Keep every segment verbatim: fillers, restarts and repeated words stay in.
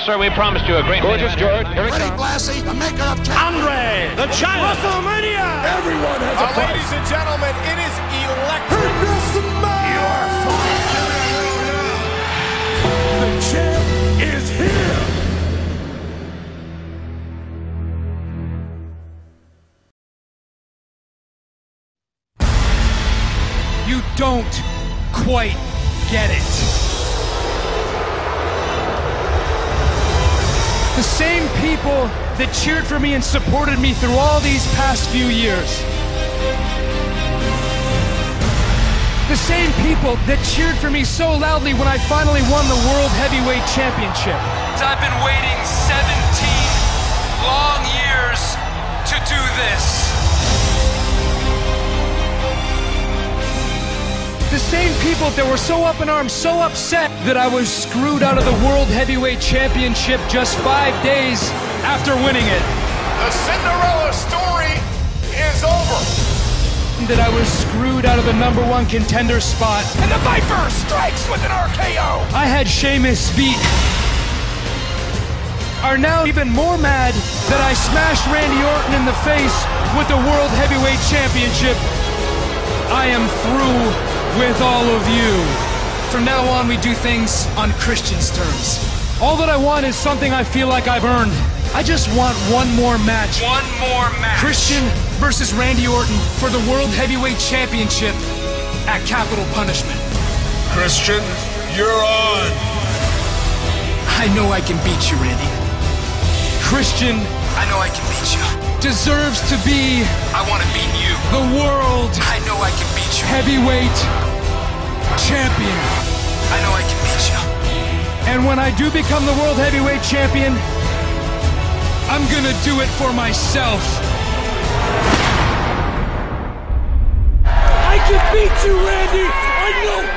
sir, we promised you a great Gorgeous George. Here Freddie Blassie, the maker of champions. Andre, the giant. WrestleMania. Everyone has a uh, price. Ladies and gentlemen, it is electric. You're fine. The champ is here. You don't quite get it. The same people that cheered for me and supported me through all these past few years. The same people that cheered for me so loudly when I finally won the World Heavyweight Championship. I've been waiting seventeen long years to do this. The same people that were so up in arms, so upset that I was screwed out of the World Heavyweight Championship just five days after winning it. The Cinderella story is over. That I was screwed out of the number one contender spot. And the Viper strikes with an R K O. I had Sheamus beat. Are now even more mad that I smashed Randy Orton in the face with the World Heavyweight Championship. I am through with all of you. From now on, we do things on Christian's terms. All that I want is something I feel like I've earned. I just want one more match. One more match. Christian versus Randy Orton for the World Heavyweight Championship at Capital Punishment. Christian, you're on. I know I can beat you, Randy. Christian, I know I can beat you. Deserves to be, I want to beat you. The world, I know I can beat you. Heavyweight champion. I know I can beat you. And when I do become the World Heavyweight Champion, I'm gonna do it for myself. I can beat you, Randy. I know.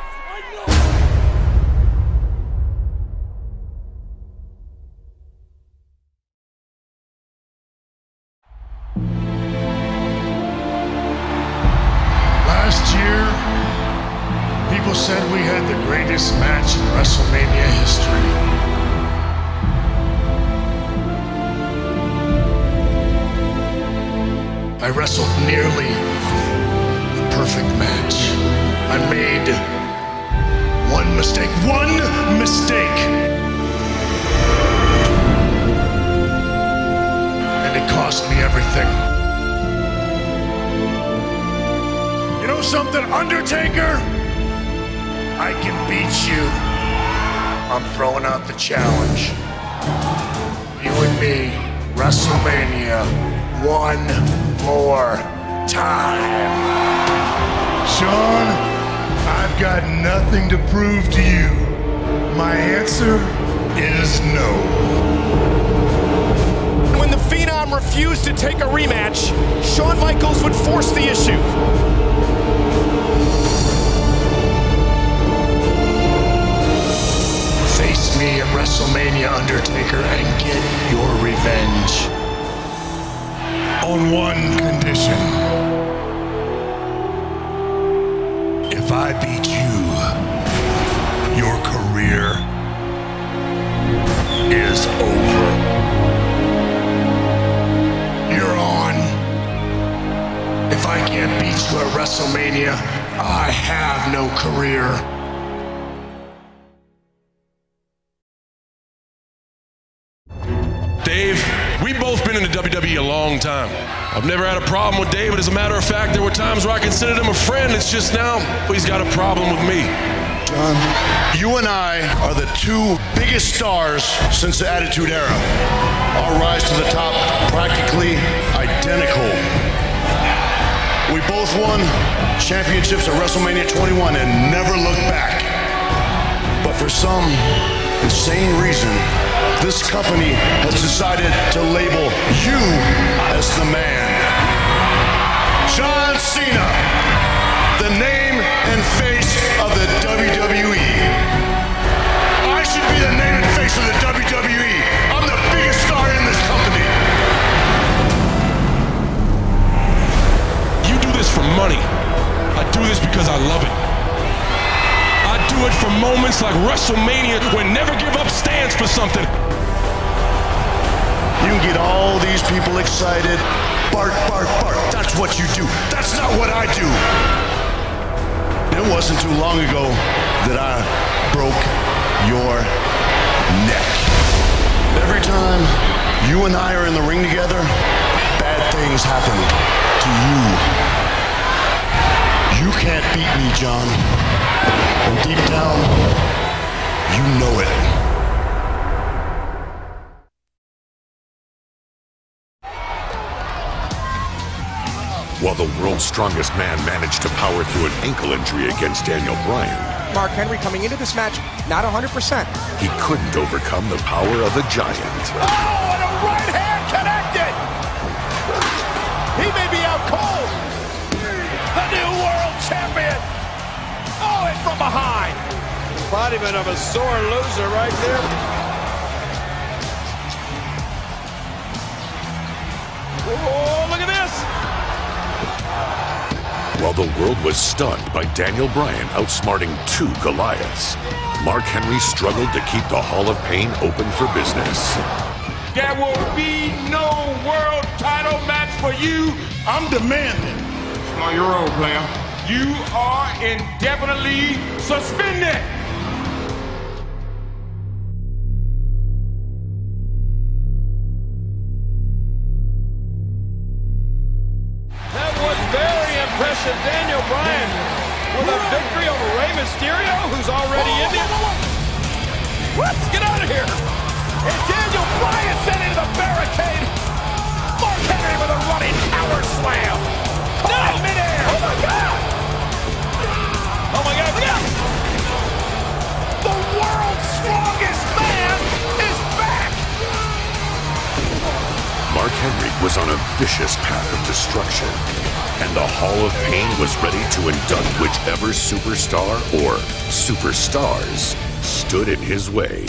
Last year, people said we had the greatest match in WrestleMania history. I wrestled nearly a perfect match. I made one mistake. One mistake! And it cost me everything. You know something, Undertaker? I can beat you. I'm throwing out the challenge. You and me, WrestleMania, one more time. Sean, I've got nothing to prove to you. My answer is no. When the Phenom refused to take a rematch, Shawn Michaels would force the issue. Face me at WrestleMania, Undertaker, and get your revenge. On one condition. If I beat you, your career is over. You're on. If I can't beat you at WrestleMania, I have no career. Dave, we've both been in the W W E a long time. I've never had a problem with David. As a matter of fact, there were times where I considered him a friend. It's just now, well, he's got a problem with me. John, you and I are the two biggest stars since the Attitude Era. Our rise to the top, practically identical. We both won championships at WrestleMania twenty-one and never looked back. But for some insane reason, this company has decided to label you as the man. John Cena, the name and face of the W W E. I should be the name and face of the W W E. I'm the biggest star in this company. You do this for money. I do this because I love it. I do it for moments like WrestleMania, where Never Give Up stands for something. You can get all these people excited. Bark, bark, bark. That's what you do. That's not what I do. It wasn't too long ago that I broke your neck. Every time you and I are in the ring together, bad things happen to you. You can't beat me, John. And deep down, you know it. While the world's strongest man managed to power through an ankle injury against Daniel Bryan, Mark Henry coming into this match, not one hundred percent. he couldn't overcome the power of a giant. Oh, and a right hand connected! He may be out cold. The new world champion! Oh, and from behind! Embodiment of a sore loser right there. Oh, look at this! While the world was stunned by Daniel Bryan outsmarting two Goliaths, Mark Henry struggled to keep the Hall of Pain open for business. There will be no world title match for you. I'm demanding. On your own, player. You are indefinitely suspended. That was very impressive. Daniel Bryan with a victory over Rey Mysterio, who's already in it. Let's get out of here. And Daniel Bryan sent into the barricade. Mark Henry with a running power slam. No! Midair. Oh my God! Oh my God! Look out! The world's strongest man is back. Mark Henry was on a vicious path of destruction, and the Hall of Pain was ready to induct whichever superstar or superstars stood in his way.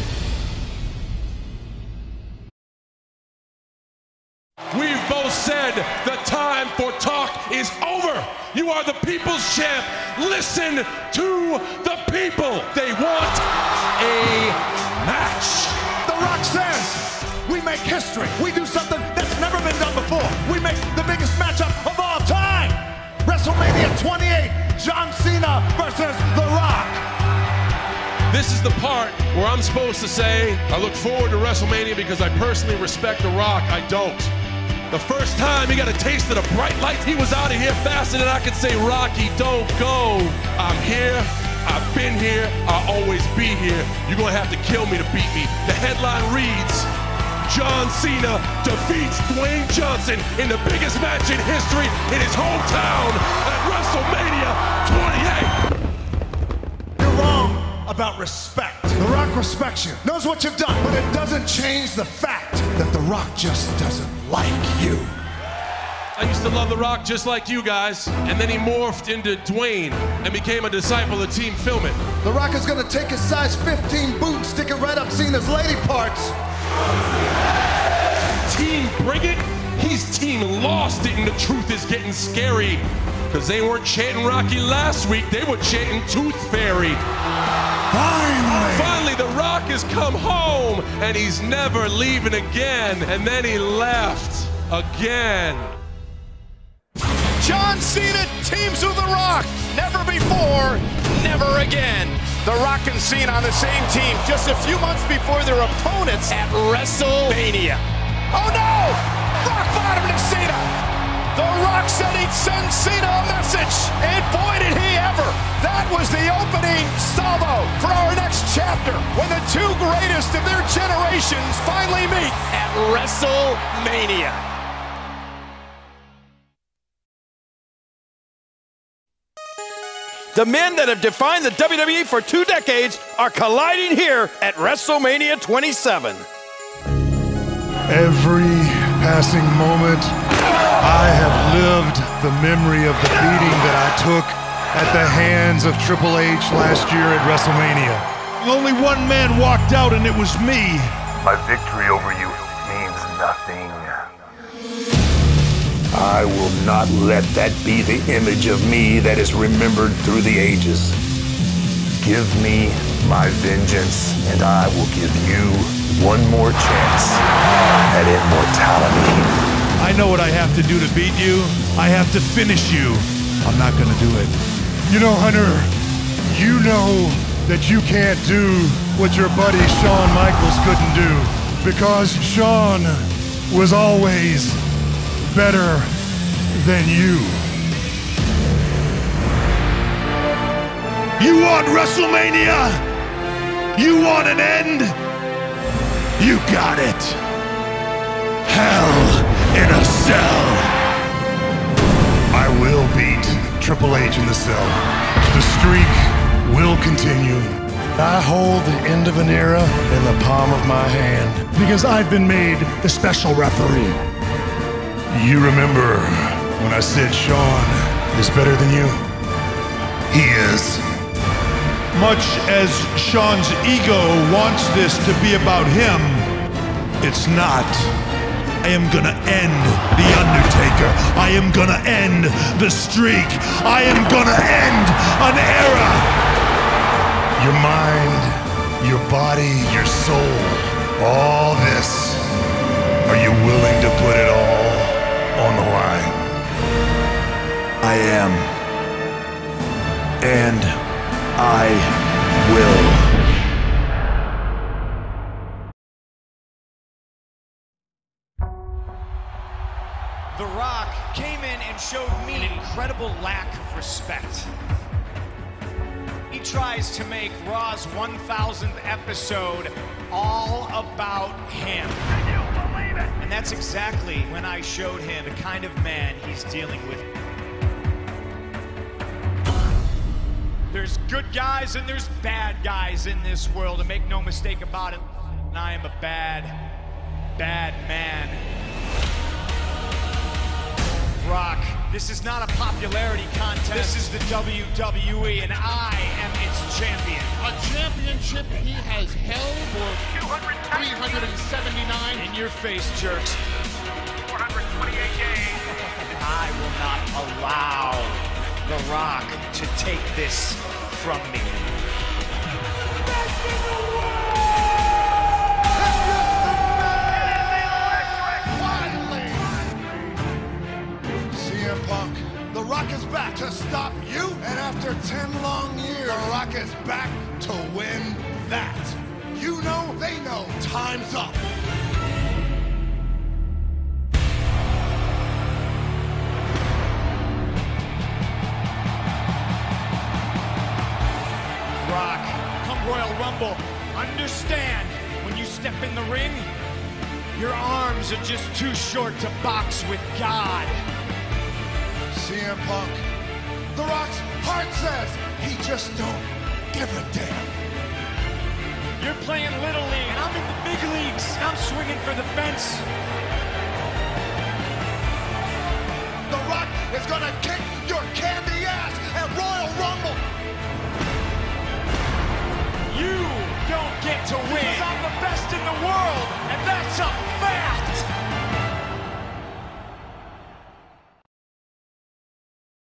We've both said the time for talk is over. You are the people's champ. Listen to the people. They want a match. The Rock says we make history. We do something that's never been done before. We make the biggest matchup of all time. WrestleMania twenty-eight, John Cena versus The Rock. This is the part where I'm supposed to say, I look forward to WrestleMania because I personally respect The Rock. I don't. The first time he got a taste of the bright lights, he was out of here faster than I could say, Rocky, don't go. I'm here. I've been here. I'll always be here. You're going to have to kill me to beat me. The headline reads, John Cena defeats Dwayne Johnson in the biggest match in history in his hometown at WrestleMania twenty-eight. You're wrong about respect. The Rock respects you, knows what you've done, but it doesn't change the fact that The Rock just doesn't like you. I used to love The Rock just like you guys, and then he morphed into Dwayne and became a disciple of Team Filmin. The Rock is gonna take his size fifteen boot and stick it right up Cena's lady parts. Team Bring It? He's Team Lost It, and the truth is getting scary. Because they weren't chanting Rocky last week, they were chanting Tooth Fairy. Finally! Finally, The Rock has come home, and he's never leaving again. And then he left again. John Cena teams with The Rock. Never before, never again. The Rock and Cena on the same team just a few months before their opponents at WrestleMania. Oh no! Rock bottom to Cena. The Rock said he'd send Cena a message, and boy did he ever. That was the opening salvo for our next chapter, when the two greatest of their generations finally meet at WrestleMania. The men that have defined the W W E for two decades are colliding here at WrestleMania twenty-seven. Every passing moment, I have lived the memory of the beating that I took at the hands of Triple H last year at WrestleMania. Only one man walked out, and it was me. My victory over you means nothing. I will not let that be the image of me that is remembered through the ages. Give me my vengeance, and I will give you one more chance at immortality. I know what I have to do to beat you. I have to finish you. I'm not gonna do it. You know, Hunter, you know that you can't do what your buddy Shawn Michaels couldn't do, because Shawn was always better than you. You want WrestleMania? You want an end? You got it. Hell in a Cell. I will beat Triple H in the Cell. The streak will continue. I hold the end of an era in the palm of my hand because I've been made the special referee. You remember when I said Shawn is better than you? He is. Much as Shawn's ego wants this to be about him, it's not. I am gonna end The Undertaker. I am gonna end the streak. I am gonna end an era. Your mind, your body, your soul, all this. Are you willing to put it all on the line? I am. And I will. The Rock came in and showed me an incredible lack of respect. He tries to make Raw's one thousandth episode all about him. Can you believe it? And that's exactly when I showed him the kind of man he's dealing with. There's good guys and there's bad guys in this world, and make no mistake about it, and I am a bad, bad man. Rock, this is not a popularity contest. This is the W W E, and I am its champion. A championship he has held for three hundred seventy-nine. In your face, jerks. four hundred twenty-eight games. I will not allow The Rock to take this from me. C M Punk, The Rock is back to stop you, and after ten long years, The Rock is back to win that. You know, they know, time's up. Rock, come Royal Rumble, understand, when you step in the ring, your arms are just too short to box with God. C M Punk, The Rock's heart says he just don't give a damn. You're playing Little League, and I'm in the big leagues, and I'm swinging for the fence. The Rock is gonna kick your candy ass at Royal Rumble. You don't get to win. Because I'm the best in the world, and that's up